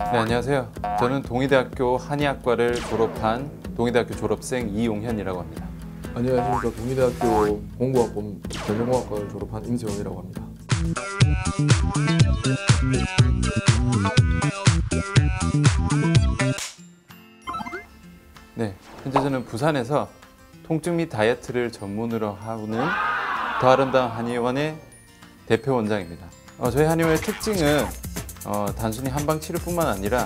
네, 안녕하세요. 저는 동의대학교 한의학과를 졸업한 동의대학교 졸업생 이용현이라고 합니다. 안녕하십니까. 동의대학교 공구학번 전자공학과를 졸업한 임세용이라고 합니다. 네, 현재 저는 부산에서 통증 및 다이어트를 전문으로 하는 더 아름다운 한의원의 대표 원장입니다. 저희 한의원의 특징은 단순히 한방 치료뿐만 아니라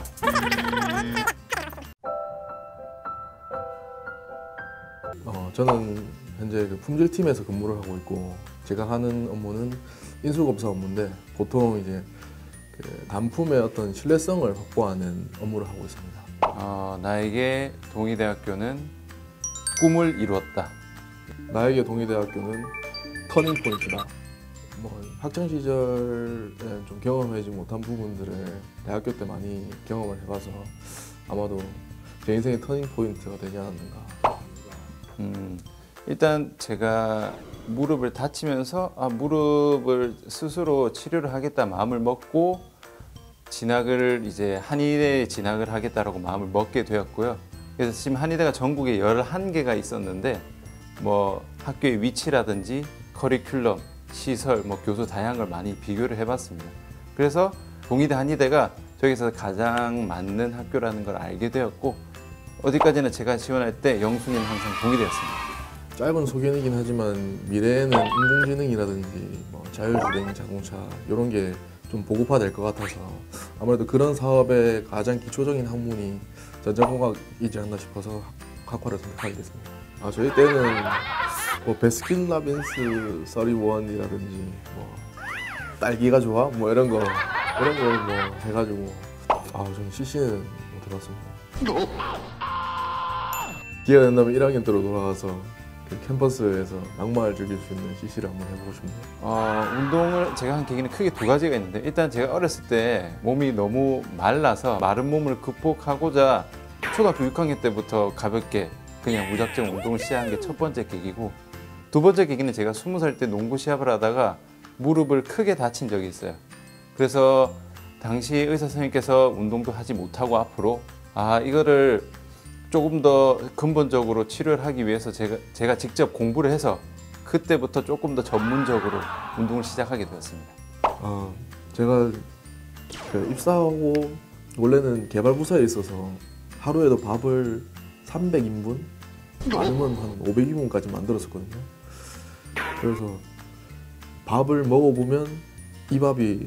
저는 현재 그 품질팀에서 근무를 하고 있고, 제가 하는 업무는 인수검사 업무인데, 보통 이제 그 단품의 어떤 신뢰성을 확보하는 업무를 하고 있습니다. 나에게 동의대학교는 꿈을 이루었다. 나에게 동의대학교는 터닝 포인트다. 학창 시절에 좀 경험하지 못한 부분들을 대학교 때 많이 경험을 해봐서 아마도 제 인생의 터닝 포인트가 되지 않았는가. 일단 제가 무릎을 다치면서 무릎을 스스로 치료를 하겠다 마음을 먹고 이제 한의대에 진학을 하겠다라고 마음을 먹게 되었고요. 그래서 지금 한의대가 전국에 11개가 있었는데 학교의 위치라든지 커리큘럼, 시설, 교수 다양한 걸 많이 비교를 해봤습니다. 그래서 동의대 한의대가 저기서 가장 맞는 학교라는 걸 알게 되었고, 어디까지나 제가 지원할 때 영순위는 항상 동의대였습니다. 짧은 소견이긴 하지만 미래에는 인공지능이라든지 자율주행 자동차 이런 게 좀 보급화될 것 같아서 아무래도 그런 사업의 가장 기초적인 학문이 전자공학이지 않나 싶어서 학과를 선택하게 됐습니다. 저희 때는 베스킨라빈스 31이라든지 딸기가 좋아? 이런 거 해가지고 저는 CC는 못 해봤습니다. 기회가 된다면 1학년 때로 돌아가서 그 캠퍼스에서 낭만을 즐길 수 있는 CC를 한번 해보고 싶네요. 운동을 제가 한 계기는 크게 두 가지가 있는데, 일단 제가 어렸을 때 몸이 너무 말라서 마른 몸을 극복하고자 초등학교 6학년 때부터 가볍게 그냥 무작정 운동을 시작한 게 첫 번째 계기고, 두 번째 계기는 제가 20살 때 농구 시합을 하다가 무릎을 크게 다친 적이 있어요. 그래서 당시 의사 선생님께서 운동도 하지 못하고 앞으로 이거를 조금 더 근본적으로 치료를 하기 위해서 제가 직접 공부를 해서 그때부터 조금 더 전문적으로 운동을 시작하게 되었습니다. 제가 입사하고 원래는 개발부서에 있어서 하루에도 밥을 300인분? 아니면 한 500인분까지 만들었었거든요. 그래서 밥을 먹어보면 이 밥이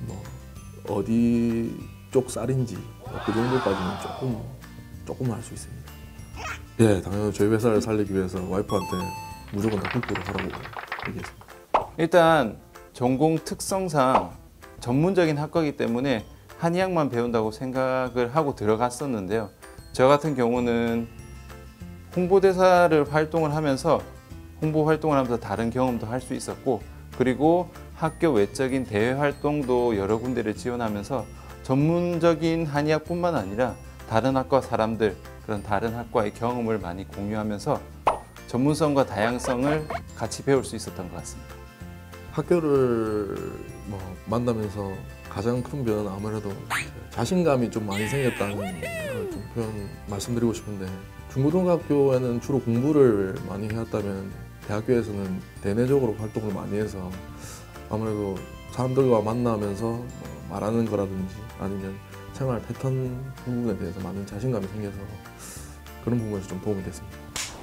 어디 쪽 쌀인지 그 정도까지는 조금 알 수 있습니다. 예, 당연히 저희 회사를 살리기 위해서 와이프한테 무조건 다 국보를 하라고 얘기했습니다. 일단 전공 특성상 전문적인 학과이기 때문에 한의학만 배운다고 생각을 하고 들어갔었는데요. 저 같은 경우는 홍보대사를 활동을 하면서 다른 경험도 할 수 있었고, 그리고 학교 외적인 대외 활동도 여러 군데를 지원하면서 전문적인 한의학뿐만 아니라 다른 학과 사람들, 그런 다른 학과의 경험을 많이 공유하면서 전문성과 다양성을 같이 배울 수 있었던 것 같습니다. 학교를 만나면서 가장 큰 변화는 아무래도 자신감이 좀 많이 생겼다는 걸 좀 말씀드리고 싶은데, 중고등학교에는 주로 공부를 많이 해왔다면 대학교에서는 대내적으로 활동을 많이 해서 아무래도 사람들과 만나면서 말하는 거라든지 아니면 생활 패턴 부분에 대해서 많은 자신감이 생겨서 그런 부분에서 좀 도움이 됐습니다.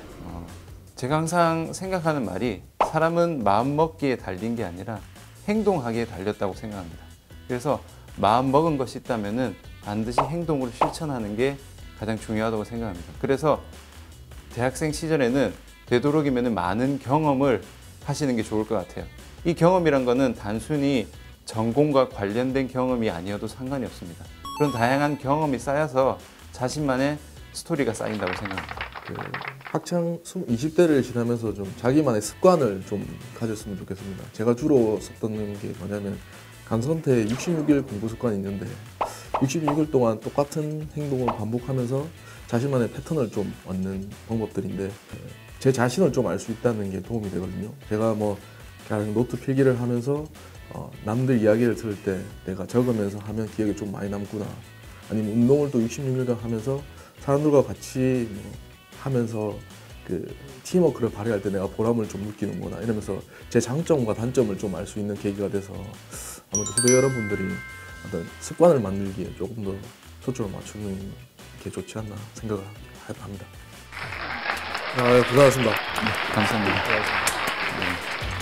제가 항상 생각하는 말이, 사람은 마음먹기에 달린 게 아니라 행동하기에 달렸다고 생각합니다. 그래서 마음먹은 것이 있다면 반드시 행동으로 실천하는 게 가장 중요하다고 생각합니다. 그래서 대학생 시절에는 되도록이면 많은 경험을 하시는 게 좋을 것 같아요. 이 경험이란 거는 단순히 전공과 관련된 경험이 아니어도 상관이 없습니다. 그런 다양한 경험이 쌓여서 자신만의 스토리가 쌓인다고 생각합니다. 학창 20대를 지나면서 좀 자기만의 습관을 좀 가졌으면 좋겠습니다. 제가 주로 썼던 게 뭐냐면 강선태 66일 공부 습관이 있는데, 66일 동안 똑같은 행동을 반복하면서 자신만의 패턴을 좀 얻는 방법들인데, 제 자신을 좀 알 수 있다는 게 도움이 되거든요. 제가 그냥 노트 필기를 하면서 남들 이야기를 들을 때 내가 적으면서 하면 기억에 좀 많이 남구나, 아니면 운동을 또 66일간 하면서 사람들과 같이 뭐 하면서 그 팀워크를 발휘할 때 내가 보람을 좀 느끼는구나 이러면서 제 장점과 단점을 좀 알 수 있는 계기가 돼서 아무래도 후배 여러분들이 어떤 습관을 만들기에 조금 더 초점을 맞추는 게 좋지 않나 생각을 합니다. 아, 네, 고생하셨습니다. 감사합니다. 고생하셨습니다. 네.